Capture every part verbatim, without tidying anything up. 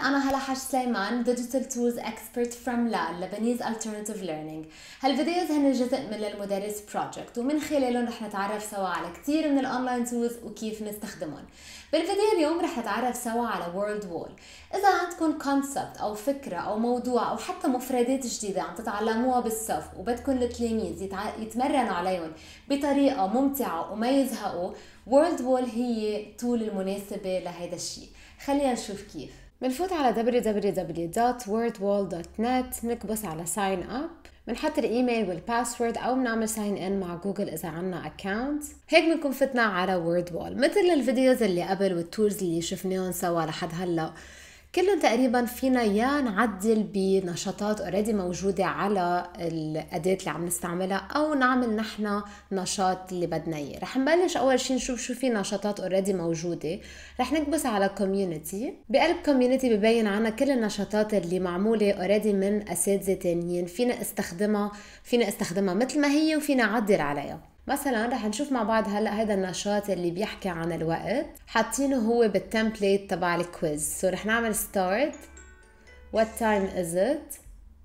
أنا هلا حاج سليمان Digital Tools Expert from L A L Lebanese Alternative Learning. هالفيديوز هن جزء من المدرس بروجكت، ومن خلالهم رح نتعرف سوا على كتير من الأونلاين تولز وكيف نستخدمهم. بالفيديو اليوم رح نتعرف سوا على Wordwall. إذا عندكم كونسبت أو فكرة أو موضوع أو حتى مفردات جديدة عم تتعلموها بالصف وبدكم التلاميذ يتع... يتمرنوا عليهم بطريقة ممتعة وما يزهقوا، Wordwall هي تول المناسبة لهذا الشيء. خلينا نشوف كيف. بنفوت على دبليو دبليو دبليو دوت ووردوال دوت نت، بنكبس على ساين اب، بنحط الايميل والباسورد او بنعمل ساين ان مع جوجل اذا عنا اكاونت. هيك بنكون فتنا على ووردوال. مثل الفيديوز اللي قبل والتولز اللي شفناهم سوا لحد هلا، كلهم تقريبا فينا يا نعدل بنشاطات اوريدي موجودة على الأداة اللي عم نستعملها، أو نعمل نحن نشاط اللي بدنا إياه. رح نبلش أول شي نشوف شو في نشاطات اوريدي موجودة. رح نكبس على كوميونيتي. بقلب كوميونيتي ببين عنا كل النشاطات اللي معمولة اوريدي من أساتذة تانيين، فينا استخدمها فينا استخدمها مثل ما هي وفينا عدل عليها. مثلا رح نشوف مع بعض هلا هذا النشاط اللي بيحكي عن الوقت، حاطينه هو بالتمبليت تبع الكويز. سو رح نعمل start. what time is it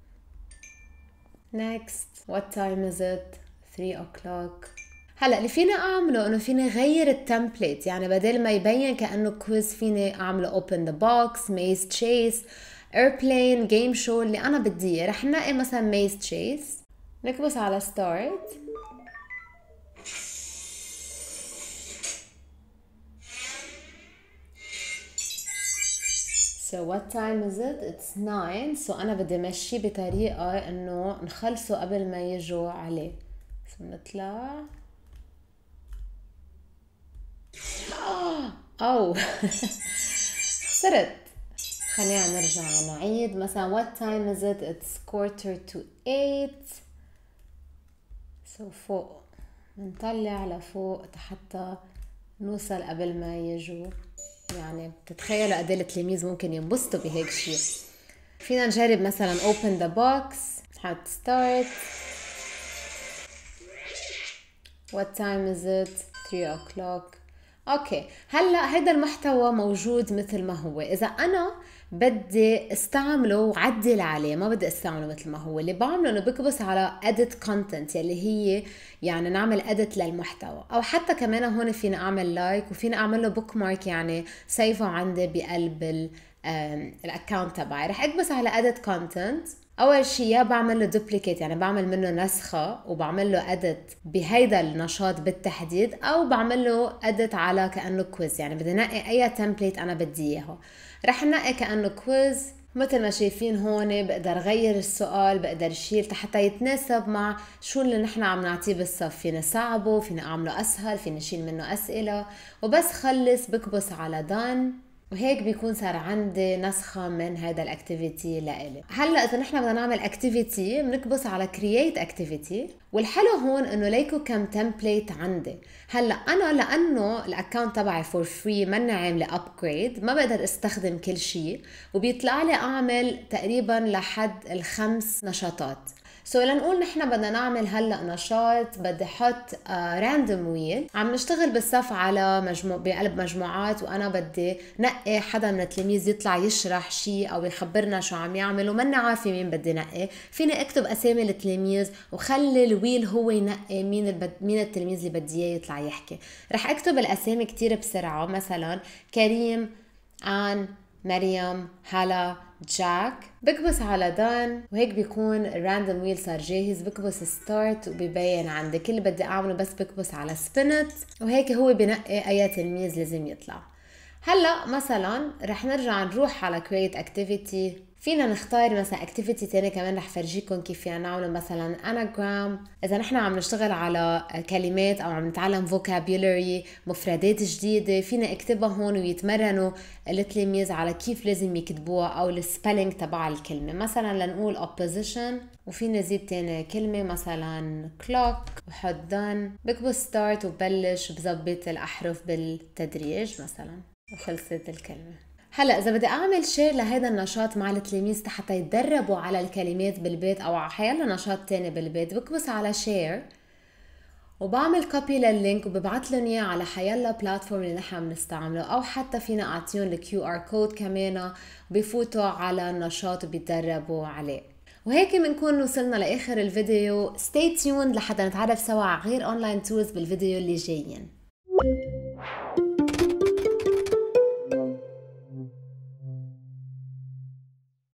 next. what time is it three o'clock. هلا اللي فينا اعمله انه فيني غير التمبليت، يعني بدل ما يبين كانه كويز فيني اعمله open the box, maze chase, airplane, game show اللي انا بدي اياه. رح نلاقي مثلا maze chase، نكبس على start. So what time is it? It's nine. So أنا بدي مشي بطريقة إنه نخلصه قبل ما يجوا عليه. So نطلع. أو خسرت. خلينا نرجع نعيد. مثلا what time is it? It's quarter to eight. So فوق نطلع لفوق حتى نوصل قبل ما يجوا. يعني بتتخيلوا قد ايه التلاميذ ممكن ينبسطوا بهيك شيء. فينا نجرب مثلا open the box، نحط start. what time is it three o'clock. اوكي هلا هيدا المحتوى موجود مثل ما هو. اذا انا بدي استعمله وعدل عليه، ما بدي استعمله مثل ما هو، اللي بعمله انه بكبس على edit content يلي هي يعني نعمل edit للمحتوى، او حتى كمان هون فينا اعمل لايك وفينا اعمل له bookmark، يعني سيفه عندي بقلب الاكونت تبعي. رح اكبس على edit content. اول شيء يا بعمل له دوبليكيت، يعني بعمل منه نسخه وبعمل له اديت بهيدا النشاط بالتحديد، او بعمل له اديت على كانه كويز، يعني بدي نقي اي تمبليت انا بدي اياه. رح نقي كانه كويز مثل ما شايفين هون. بقدر غير السؤال، بقدر شيل حتى يتناسب مع شو اللي نحن عم نعطيه بالصف. فينا صعبه، فينا اعمله اسهل، فينا نشيل منه اسئله. وبس خلص بكبس على done، وهيك بيكون صار عندي نسخة من هذا الاكتيفيتي لإلي. هلا إذا نحن بدنا نعمل اكتيفيتي بنكبس على create activity. والحلو هون إنه ليكو كم تمبليت عندي. هلا أنا لأنه الأكاونت تبعي فور فري ماني عاملة upgrade، ما بقدر استخدم كل شيء، وبيطلع لي أعمل تقريبا لحد الخمس نشاطات. سو so, لنقول نحن بدنا نعمل هلا نشاط، بدي احط راندوم ويل. عم نشتغل بالصف على مجموع بقلب مجموعات، وانا بدي نقي حدا من التلاميذ يطلع يشرح شيء او يخبرنا شو عم يعمل، وماني عارفه مين بدي نقي. فيني اكتب اسامي التلاميذ وخلي الويل هو ينقي مين البد... مين التلميذ اللي بدي اياه يطلع يحكي. رح اكتب الاسامي كتير بسرعه، مثلا كريم، آن، مريم، هلا، جاك. بكبس على دان، وهيك بيكون الراندوم ويل صار جاهز. بكبس ستارت وبيبين عندي كل اللي بدي اعمله، بس بكبس على سبينت، وهيك هو بنقي اي تلميذ لازم يطلع. هلا مثلا رح نرجع نروح على create activity. فينا نختار مثلا activity تاني كمان رح فرجيكم كيف فينا نعمله، مثلا anagram. اذا نحن عم نشتغل على كلمات او عم نتعلم vocabulary، مفردات جديدة، فينا اكتبها هون ويتمرنوا التلاميذ على كيف لازم يكتبوها او السبيلنج تبع الكلمة. مثلا لنقول opposition، وفينا نزيد تاني كلمة مثلا clock، وحط done. بكبس start وبلش بظبط الاحرف بالتدريج مثلا، وخلصت الكلمة. هلا اذا بدي اعمل شير لهذا النشاط مع التلاميذ حتى يتدربوا على الكلمات بالبيت او على حيلا نشاط تاني بالبيت، بكبس على شير وبعمل كوبي لللينك وببعت لهم اياه على حيلا بلاتفورم اللي نحن بنستعمله، او حتى فينا اعطيهم الكيو ار كود كمان بفوتوا على النشاط وبيتدربوا عليه. وهيك بنكون وصلنا لاخر الفيديو. stay tuned لحتى نتعرف سوا على غير اونلاين تولز بالفيديو اللي جايين.